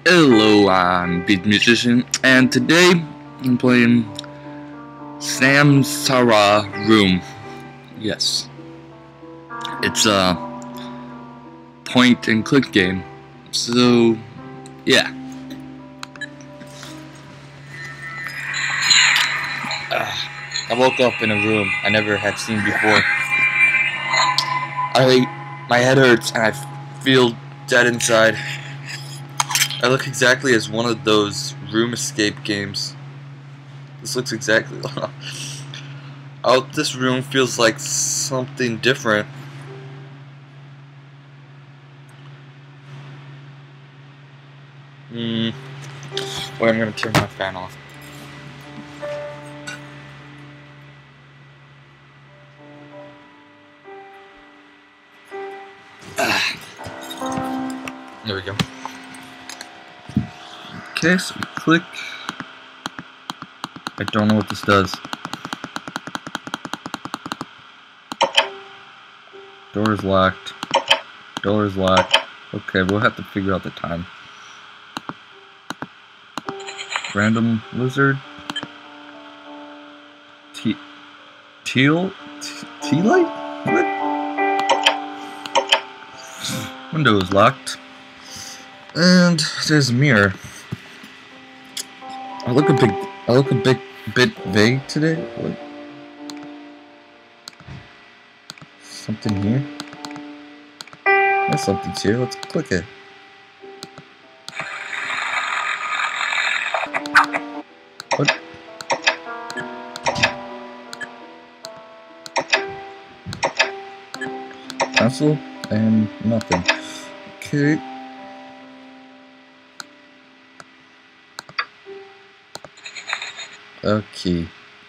Hello, I'm Beat Musician, and today I'm playing Samsara Room. Yes, it's a point and click game. So, yeah. I woke up in a room I never had seen before. My head hurts and I feel dead inside. I look exactly as one of those room escape games. This looks exactly oh, this room feels like something different. Wait, I'm gonna turn my fan off. There we go. Okay, so click. I don't know what this does. Door is locked. Door is locked. Okay, we'll have to figure out the time. Random lizard. Tea light? What? Window is locked. And there's a mirror. I look a bit vague today. What? Something here? There's something here. Let's click it. What? Pencil and nothing. Okay. Okay.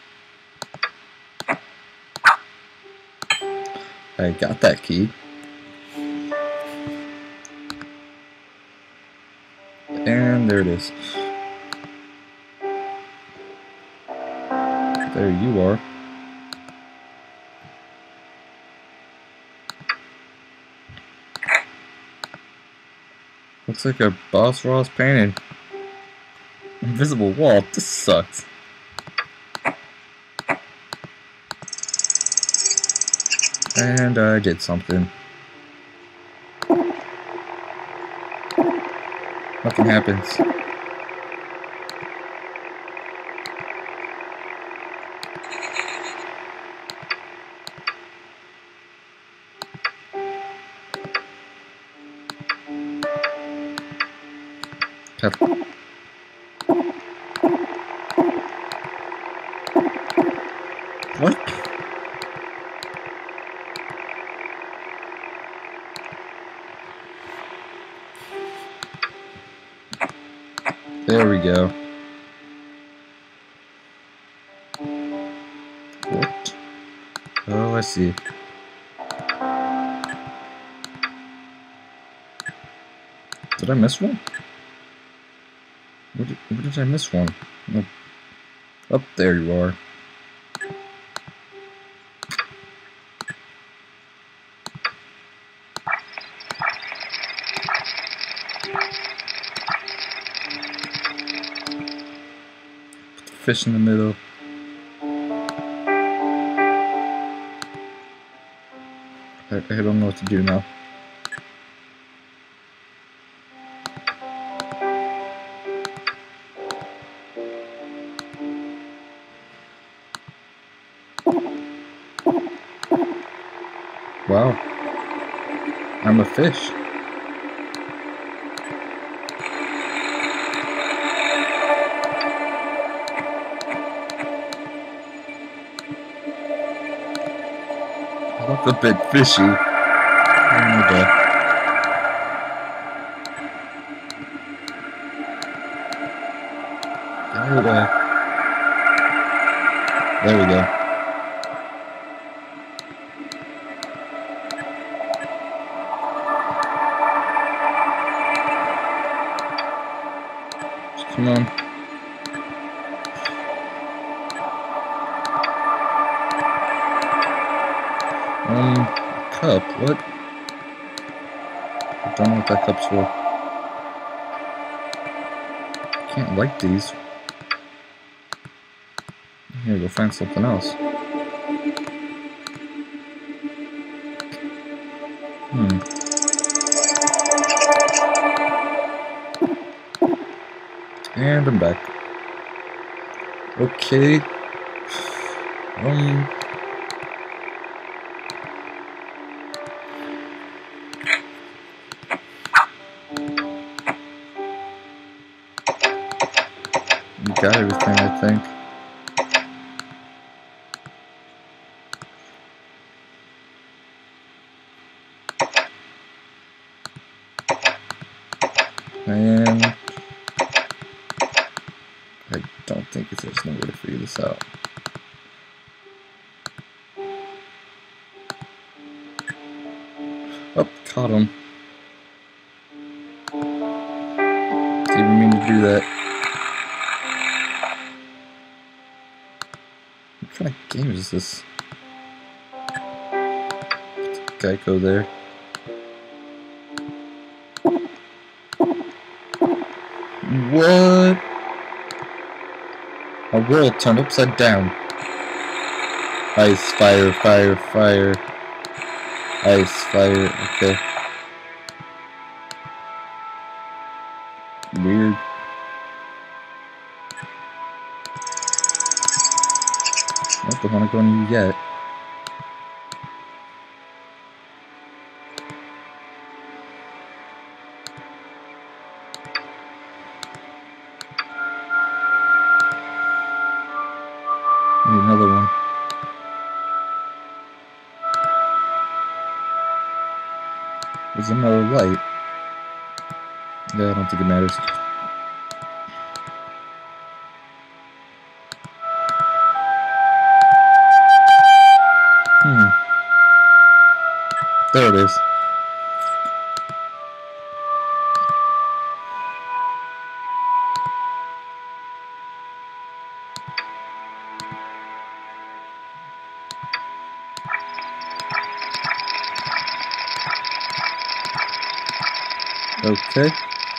I got that key. And there it is. There you are. Looks like a Boss Ross painting. Invisible wall. This sucks. And I did something. Nothing happens. What? There we go. What? Oh, I see. Did I miss one? Where did I miss one? Oh, up there you are. Put the fish in the middle. I don't know what to do now. Wow. I'm a fish. I look a bit fishy. Okay. There we go. Come on. Cup, what? I don't know what that cup's for. can't like these. Here, go find something else. And I'm back. Okay. You got everything, I think. And I don't think there's no way to figure this out. Oh, caught him. Didn't mean to do that. What kind of game is this? Geico there. What? A world turned upside down. Ice, fire, fire, fire. Ice, fire, okay. Weird. I don't want to go on you yet. Need another one. There's another light. Yeah, I don't think it matters. There it is. Okay.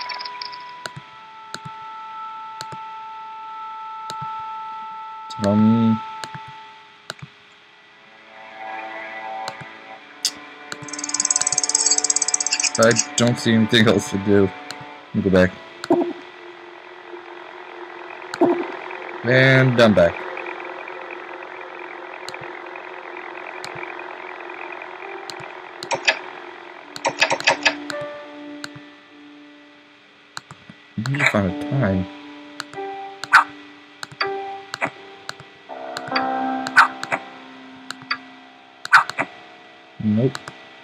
I don't see anything else to do. I'll go back. And I'm back. I need to find a time. Nope.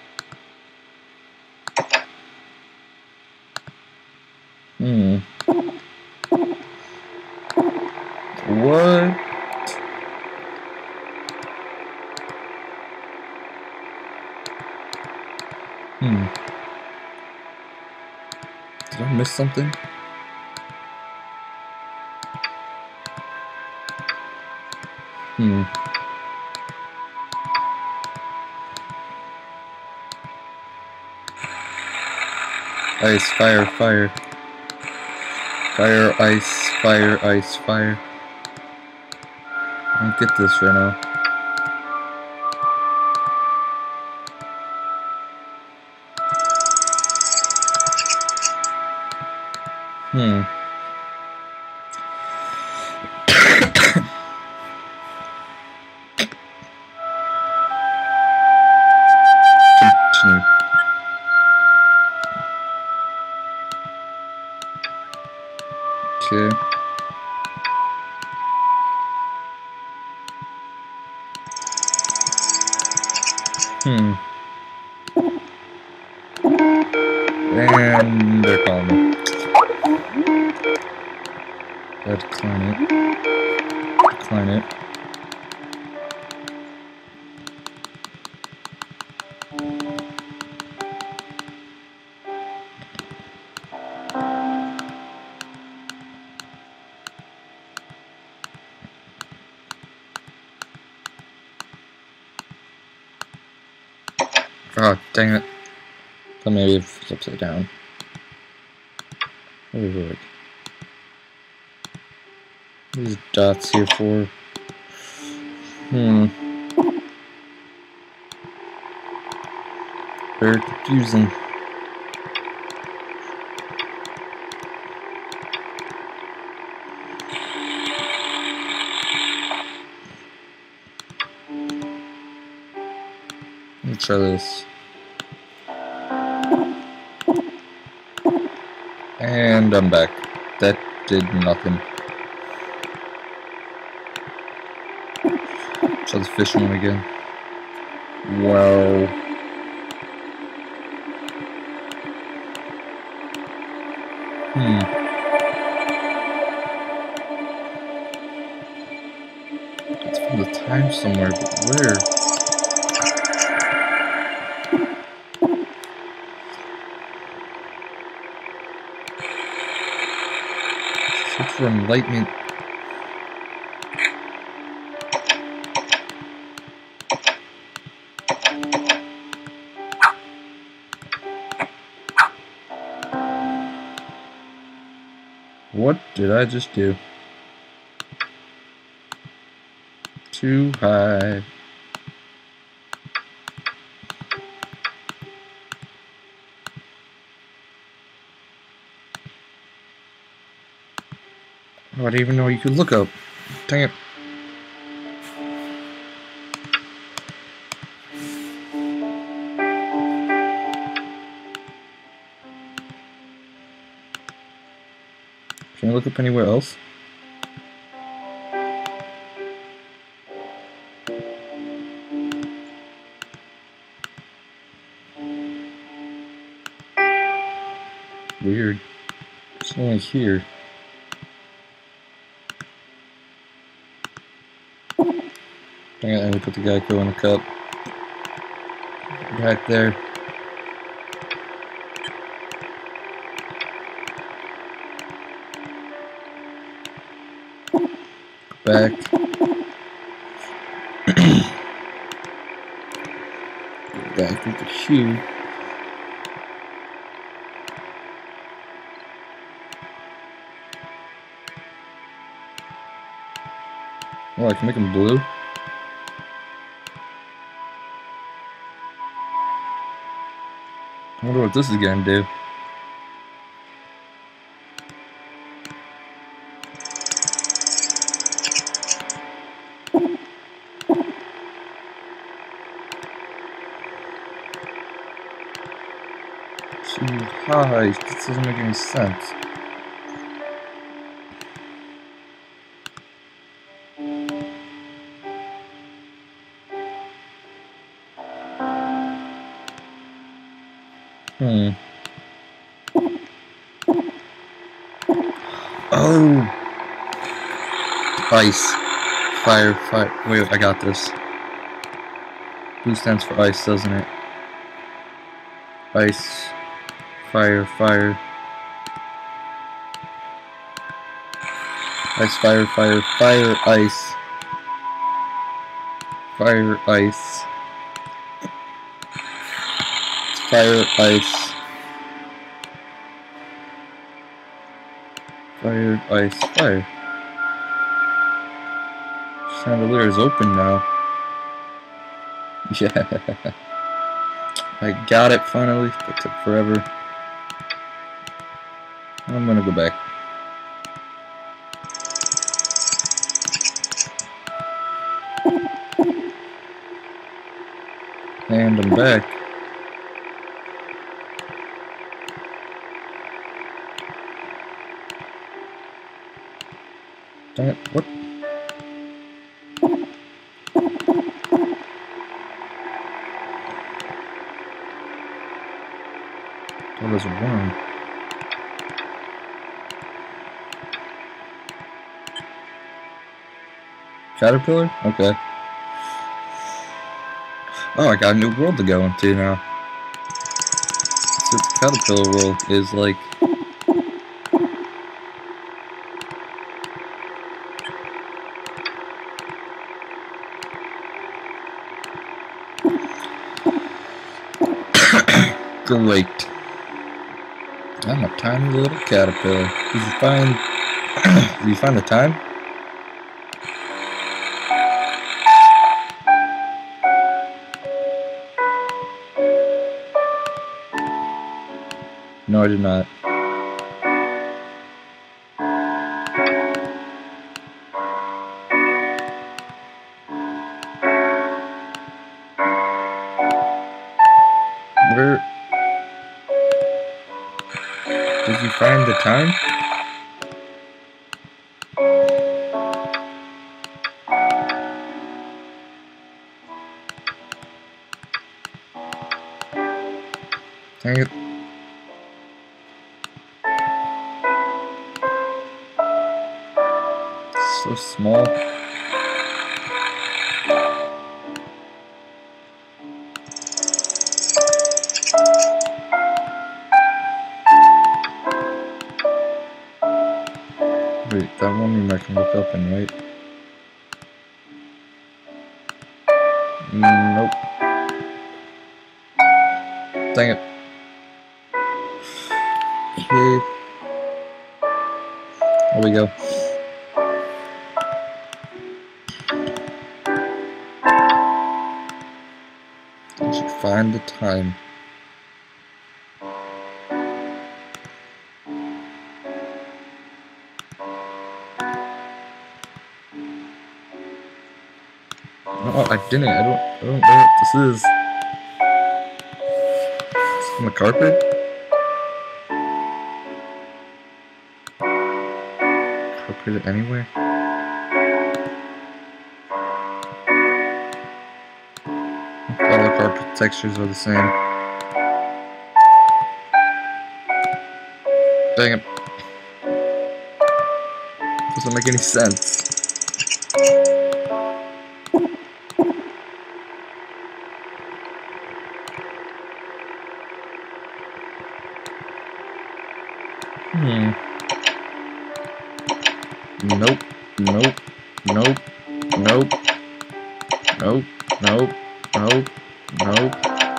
What? Did I miss something? Ice, fire, fire. Fire, ice, fire, ice, fire. I don't get this right now. Continue. Okay. And they're calling me. Decline it. Decline it. Oh, dang it. So maybe it's upside down. Wait. These dots here for? Very confusing. Let me try this. And I'm back. That did nothing. Try the fish one again. Wow. Let's find the time somewhere, but where? Search for enlightenment. What did I just do? Too high. Oh, I didn't even know you could look up. Dang it. Can I look up anywhere else? Weird. It's only here. Dang it, let me put the Geico in the cup. Back there. Back. Back with the shoe. Oh, I can make them blue. I wonder what this is gonna do. Too high. This doesn't make any sense. Oh! Ice. Fire, fire. Wait, I got this. Blue stands for ice, doesn't it? Ice. Fire, fire. Ice, fire, fire, fire, ice. Fire, ice. Fire, ice. Fire, ice, fire. Chandelier is open now. Yeah. I got it finally. That took forever. I'm gonna go back. And I'm back. Dang it, what? Oh, there's a worm. Caterpillar? Okay. Oh, I got a new world to go into now. So the caterpillar world is like... Great. I'm a tiny little caterpillar. Did you find... Did you find the time? No, I did not. Where did you find the time? Dang it. So small. Wait, that one I can look up and right? Nope. Dang it. Here we go. I should find the time. Oh, I didn't. I don't know what this is. It's on the carpet? Carpet it anywhere? All the carpet textures are the same. Dang it. Doesn't make any sense. Nope. Nope. Nope. Nope. Nope. Nope. Nope. Nope.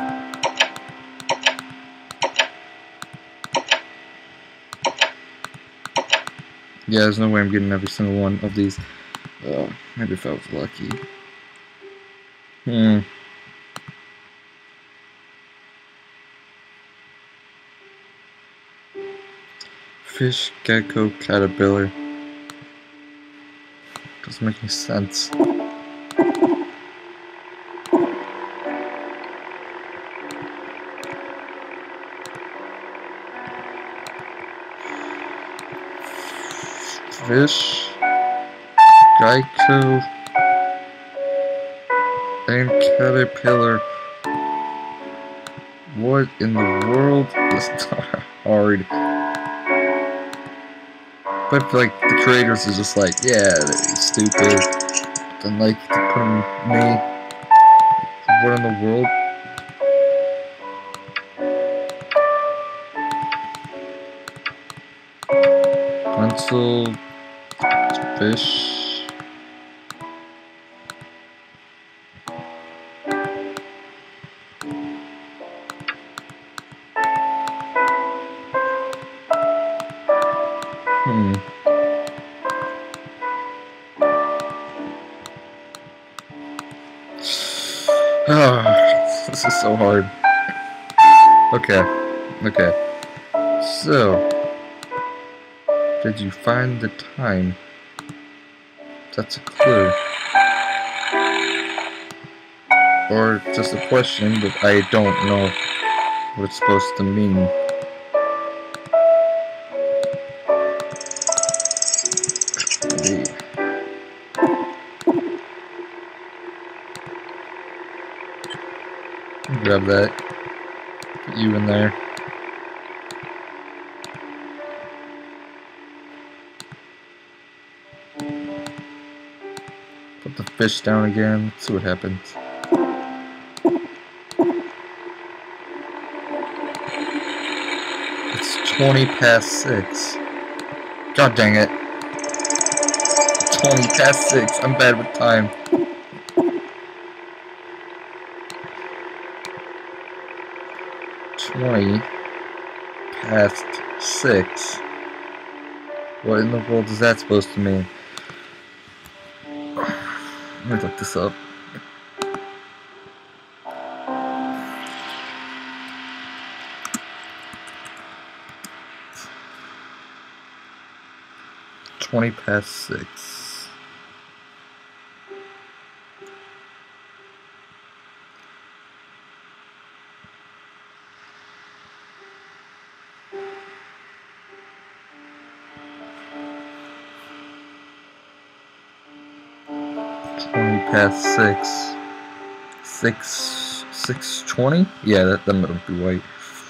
Yeah, there's no way I'm getting every single one of these. Maybe if I was lucky. Fish, gecko, caterpillar. Doesn't make any sense. Fish, gecko, and caterpillar. What in the world? This is hard. But I feel like the creators are just like, yeah, they're stupid. Then like to put me, what in the world? Pencil, fish. This is so hard. Okay. So, did you find the time? That's a clue. Or just a question, but I don't know what it's supposed to mean. Grab that. Put you in there. Put the fish down again. Let's see what happens. It's 20 past 6. God dang it. 20 past 6. I'm bad with time. Past 6. What in the world is that supposed to mean? Let me look this up. 20 past 6. Past 6:20. Yeah, that might be right.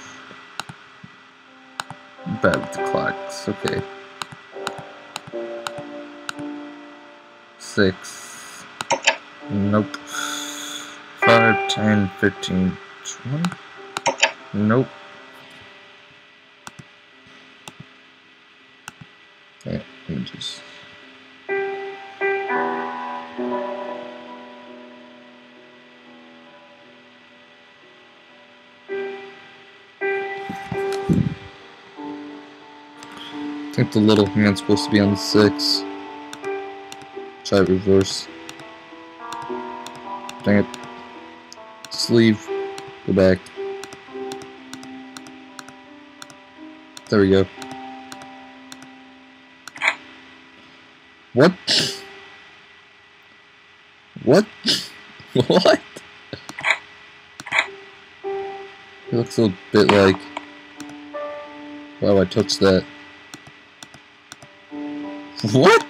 Bad with the clocks. Okay. 6. Nope. 5, 10, 15, 20. Nope. Yeah, let me just. I think the little hand's supposed to be on the 6. Try it reverse. Dang it. Sleeve. Go back. There we go. What? What? What? It looks a bit like... Wow, I touched that. What?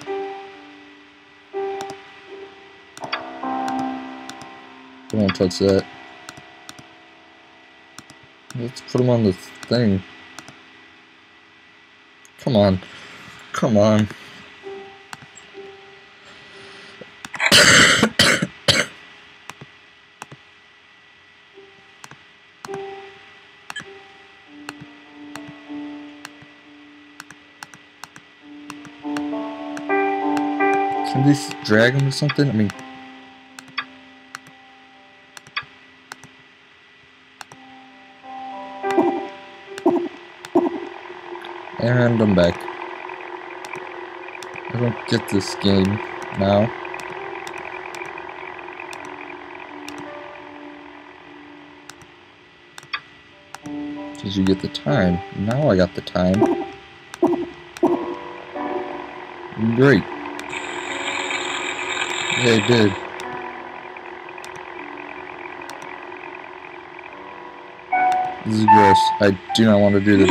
Don't touch that. Let's put him on the thing. Come on. Come on. Can we just drag him or something? I mean... And I'm back. I don't get this game now. Did you get the time? Now I got the time. Great. Yeah, I did. This is gross. I do not want to do this.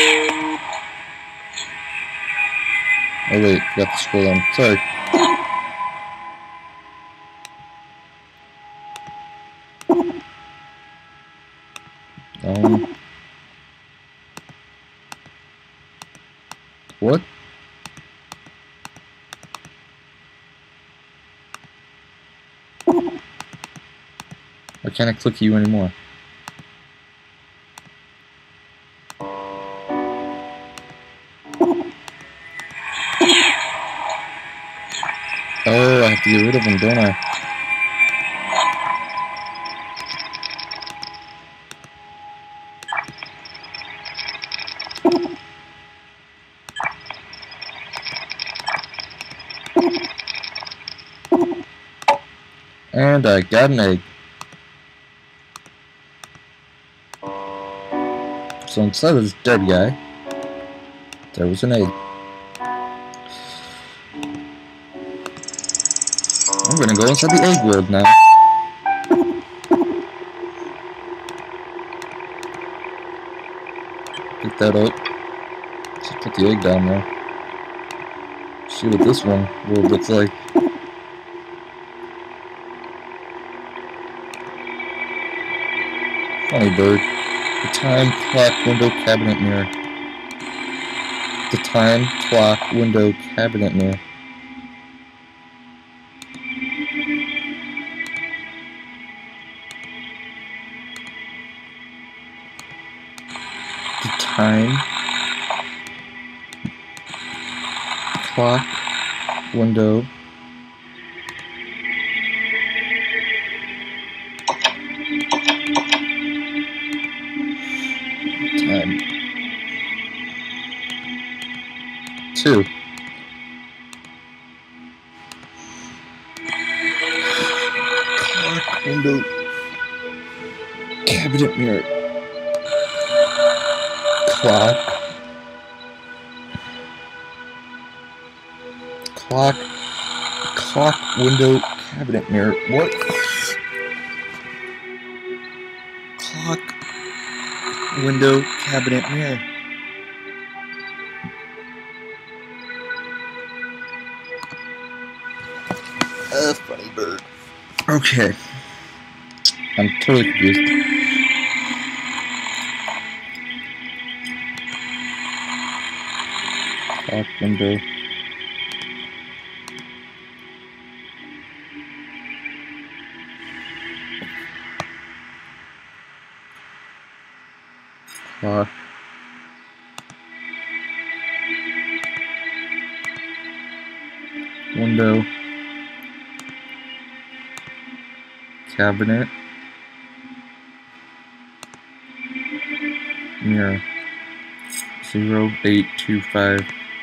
Oh wait, got the scroll on. Sorry. What? Why can't I click you anymore? Oh, I have to get rid of him, don't I? And I got an egg. So instead of this dead guy, there was an egg. I'm gonna go inside the egg world now. Pick that up. Just put the egg down there. See what this one world looks like. Funny bird. The time clock window cabinet mirror. The time clock window cabinet mirror. The time clock window time 2. Clock window cabinet mirror. Clock Clock. Clock, window, cabinet, mirror. What? Clock, window, cabinet, mirror. Funny bird. Okay. I'm totally confused. Clock, window. Clock. Window. Cabinet. Mirror. 0825.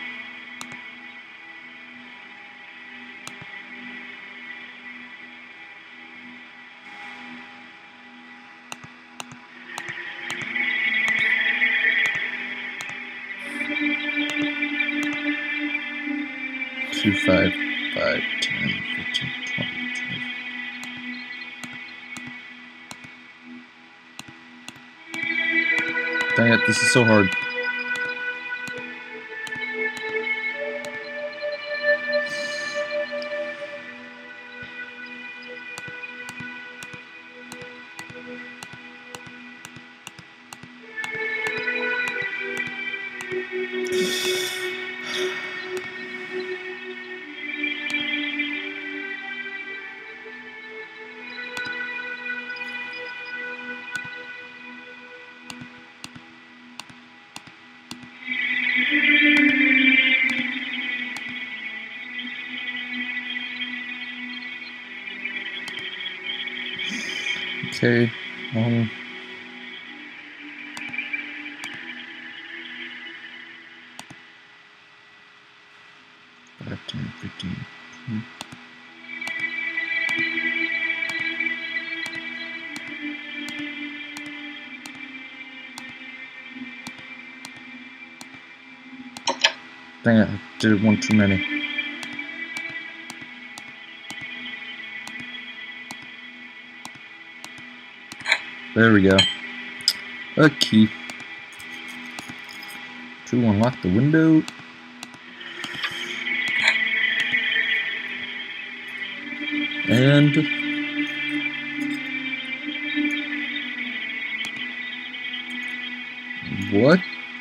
Two, 5, 5, 10, 15, 20, 20. Dang it, this is so hard. Okay, 5, 10, 15, 20. Dang it, I did one too many. There we go. A key. To unlock the window. And what?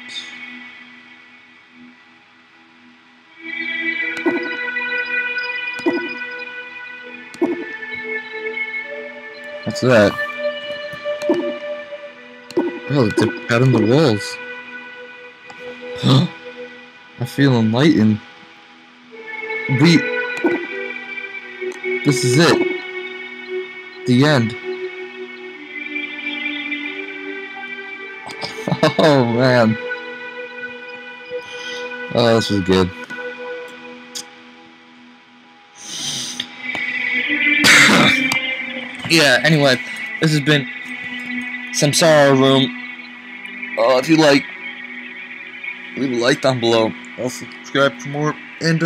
What's that? Oh, it's a pad on the walls. I feel enlightened. This is it. The end. Oh man. Oh, this was good. Yeah, anyway, this has been Samsara Room. If you like, leave a like down below. Also subscribe for more. And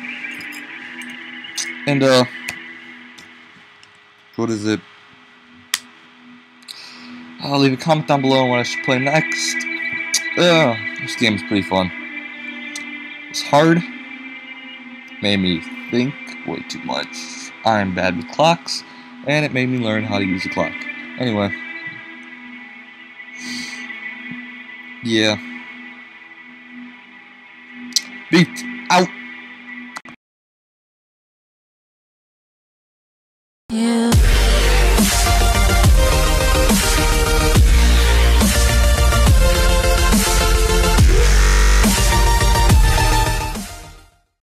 what is it? I'll leave a comment down below on what I should play next. This game is pretty fun. It's hard. Made me think way too much. I'm bad with clocks, and it made me learn how to use a clock. Anyway. Yeah. Beat out. Yeah.